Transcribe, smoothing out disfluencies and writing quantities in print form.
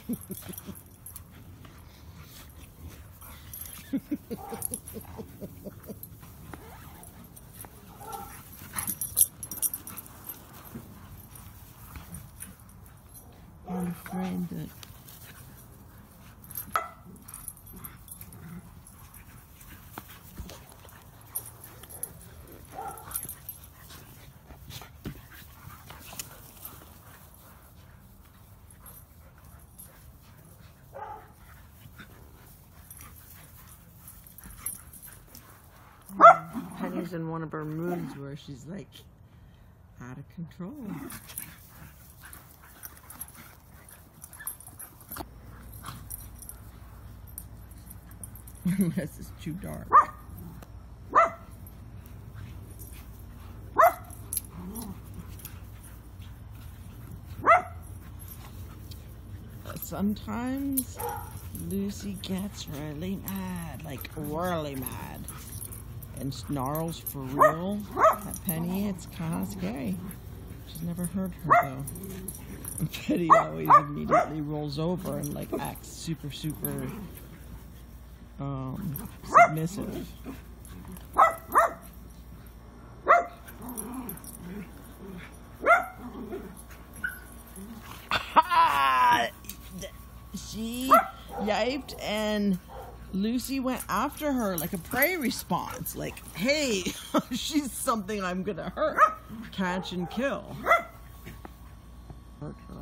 I'm afraid that Penny's in one of her moods where she's like out of control. This is too dark. Sometimes Lucy gets really mad, like really mad, and snarls for real at Penny. It's kind of scary. She's never heard her though. And Penny always immediately rolls over and like acts super submissive. She yiped and Lucy went after her like a prey response, like, hey, she's something I'm gonna hurt, catch and kill. Hurt her.